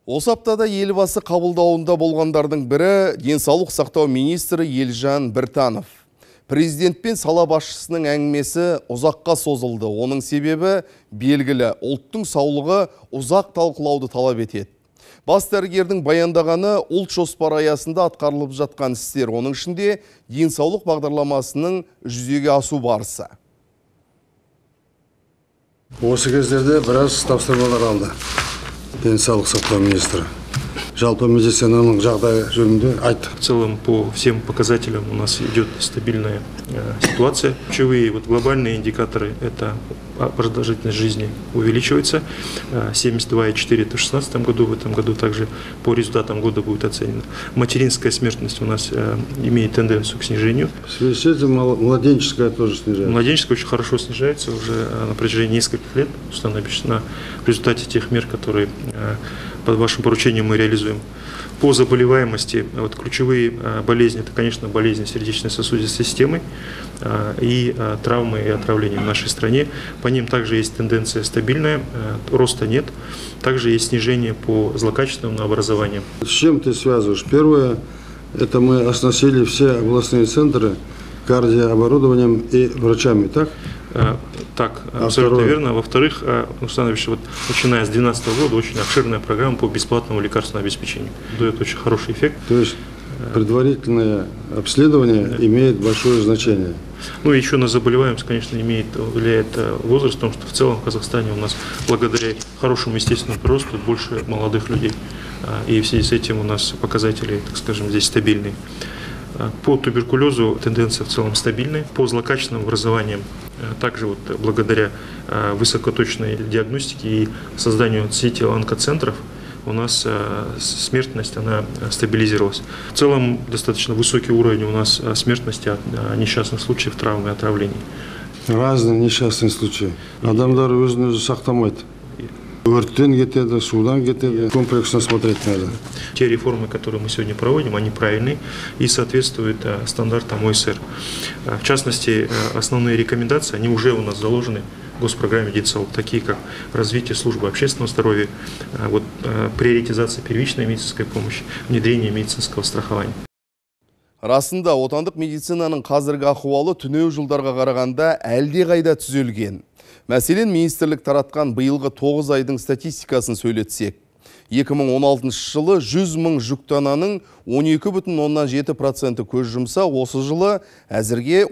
Осы аптада елбасы қабылдауында болғандардың бірі денсаулық сақтау министрі Елжан Біртанов. Президент пен сала басшысының әңгімесі ұзаққа созылды. Оның себебі белгілі, ұлттың саулығы ұзақ талқылауды талап етеді. Бас дәрігердің баяндағаны ұлт жоспары аясында атқарылып жатқан істер, оның ішінде денсаулық бағдарламасының жүзеге асу барысы. Осы кездерде біраз тапсырмалар алды денсаулық сақтау министрі. Жалпы медицинаның жағдайы жөнінде айтты. В целом по всем показателям у нас идет стабильная ситуация. Ключевые глобальные индикаторы — это продолжительность жизни увеличивается. 72,4 это в 2016 году, в этом году также по результатам года будет оценено. Материнская смертность у нас имеет тенденцию к снижению. В связи с этим младенческая тоже снижается. Младенческая очень хорошо снижается уже на протяжении нескольких лет, установлено в результате тех мер, которые под вашим поручением мы реализуем. По заболеваемости ключевые болезни — это, конечно, болезни сердечно-сосудистой системы и травмы и отравления в нашей стране. По ним также есть тенденция стабильная, роста нет. Также есть снижение по злокачественному образованию. С чем ты связываешь? Первое, это мы оснастили все областные центры кардиооборудованием и врачами, так? Так, абсолютно верно. Во-вторых, Александрович, начиная с 2012 года очень обширная программа по бесплатному лекарственному обеспечению. Дает очень хороший эффект. То есть предварительное обследование имеет большое значение. Ну и еще на заболеваемость, конечно, влияет возраст, потому что в целом в Казахстане у нас благодаря хорошему естественному приросту больше молодых людей. И в связи с этим у нас показатели, так скажем, здесь стабильные. По туберкулезу тенденция в целом стабильная. По злокачественным образованиям также благодаря высокоточной диагностике и созданию сети онкоцентров у нас смертность она стабилизировалась. В целом достаточно высокий уровень у нас смертности от несчастных случаев травм и отравлений. Разные несчастные случаи. Адамдар өзін-өзі сақтамайды. Өрттен кетеді, судан кетеді. Комплексно смотреть надо. Те реформы, которые мы сегодня проводим, они правильные и соответствуют стандартам ОСР. В частности, основные рекомендации, они уже у нас заложены в госпрограмме Денсаулық, такие как развитие службы общественного здоровья, приоритизация первичной медицинской помощи, внедрение медицинского страхования. Расында, отандық медицинаның қазіргі ахуалы түнеу жылдарға қарағанда әлде қайда түзелген. Мәселен, министрлік таратқан биылғы 9 айдың статистикасын сөйлетсек. 2016 жылы 100 мың жүктананың 12,7% көз жұмса, осы жылы әзірге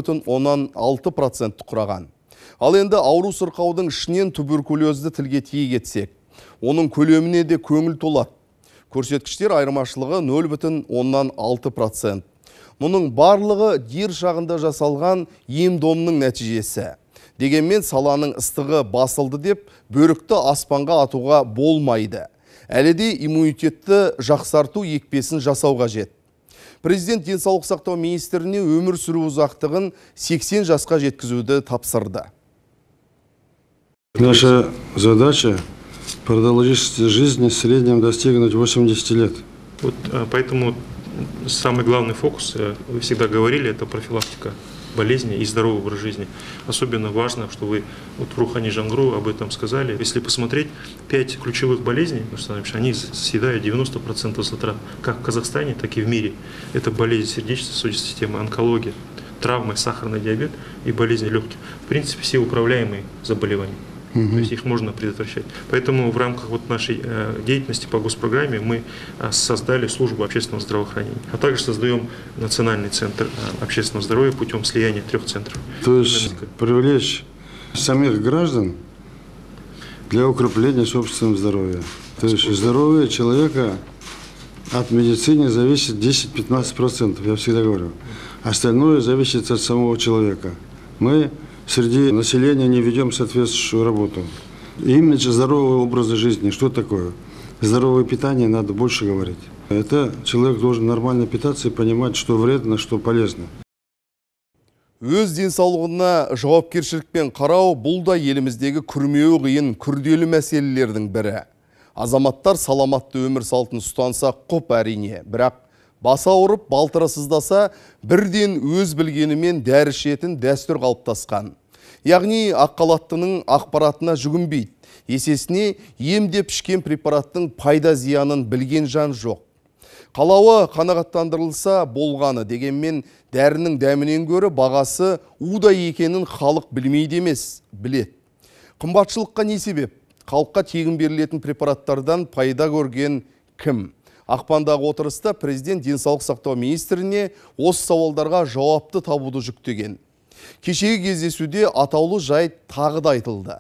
11,6% құраған. Ал енді ауру сырқаудың ішінен туберкулезді тілге тиек етсек, оның көлеміне де көңіл толады. Көрсеткіштер айырмашылығы 0,6%. Мұның барлығы дер шағында жасалған ем-домның нәтижесі. Дегенмен саланың ыстығы басылды деп, бөрікті аспанға атуға болмайды. Әлі де иммунитетті жақсарту екпесін жасау қажет. Президент денсаулық сақтау министріне өмір сүру ұзақтығын 80 жасқа жеткізуді тапсырды. Наша задача продолжительность жизни в среднем достигнуть 80 лет. Поэтому самый главный фокус, вы всегда говорили, это профилактика болезни и здоровый образ жизни. Особенно важно, что вы в Рухани Жаңғыру об этом сказали. Если посмотреть, 5 ключевых болезней, они съедают 90% затрат, как в Казахстане, так и в мире. Это болезни сердечно-сосудистой системы, онкология, травмы, сахарный диабет и болезни легких. В принципе, все управляемые заболевания. То есть их можно предотвращать. Поэтому в рамках нашей деятельности по госпрограмме мы создали службу общественного здравоохранения, а также создаем национальный центр общественного здоровья путем слияния 3 центров. То есть привлечь самих граждан для укрепления собственного здоровья. То есть здоровье человека от медицины зависит 10-15%, я всегда говорю. Остальное зависит от самого человека. Мы среди населения не ведем соответствующую работу. Имидж здорового образа жизни. Что такое? Здоровое питание надо больше говорить. Это человек должен нормально питаться и понимать, что вредно, что полезно. Өз денсаулығына жауапкершілікпен қарау бұл да еліміздегі күрмеуі қиын күрделі мәселелердің бірі. Азаматтар саламатты өмір салтын ұстанса құп әрине, бірақ баса ауырып, балтыры сыздаса, бірден өз білгенімен дәрі ішетін дәстүр қалыптасқан. Яғни аққалаттының ақпаратына жүгінбейді. Есесіне емдеп ішкен препараттың пайда зиянын білген жан жоқ. Қалауы қанағаттандырылса болғаны, дегенмен дәрінің дәмінен гөрі бағасы удай екенін халық білмейді емес, білет. Қымбатшылыққа не себеп? Халыққа тегін берілетін препараттардан пайда көрген кім? Ақпандағы отырыста президент денсаулық сақтау министріне осы сауалдарға жауапты табуды жүктеген. Кешегі кездесуде атаулы жайт тағы да айтылды.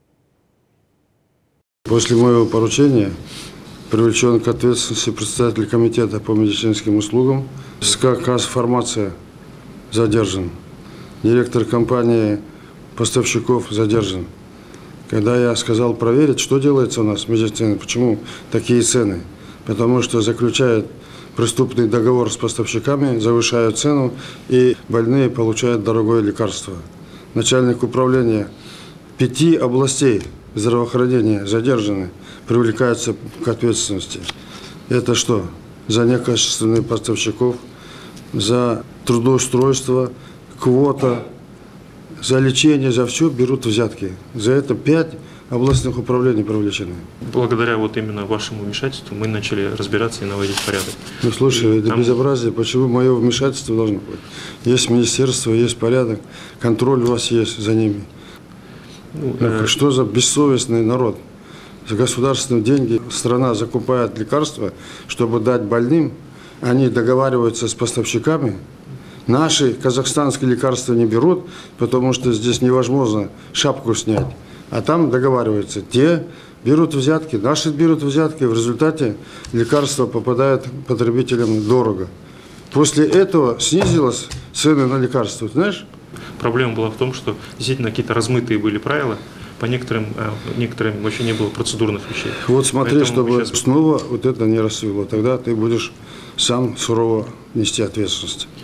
После моего поручения привлечен к ответственности председатель комитета по медицинским услугам. СК «Казфармация» задержан. Директор компании поставщиков задержан. Когда я сказал проверить, что делается у нас в медицине, почему такие цены. Потому что заключают преступный договор с поставщиками, завышают цену, и больные получают дорогое лекарство. Начальник управления 5 областей здравоохранения задержаны, привлекаются к ответственности. Это что? За некачественных поставщиков, за трудоустройство, квота, за лечение, за все берут взятки. За это 5 областных управлений привлечены. Благодаря вот именно вашему вмешательству мы начали разбираться и наводить порядок. Ну слушай, это безобразие. Почему мое вмешательство должно быть? Есть министерство, есть порядок, контроль у вас есть за ними. Что за бессовестный народ? За государственные деньги страна закупает лекарства, чтобы дать больным. Они договариваются с поставщиками. Наши казахстанские лекарства не берут, потому что здесь невозможно шапку снять. А там договариваются. Те берут взятки, наши берут взятки. В результате лекарства попадают потребителям дорого. После этого снизилась цены на лекарства, знаешь? Проблема была в том, что действительно какие-то размытые были правила. По некоторым вообще не было процедурных вещей. Вот смотри, поэтому чтобы снова вот это не расцвело. Тогда ты будешь сам сурово нести ответственность.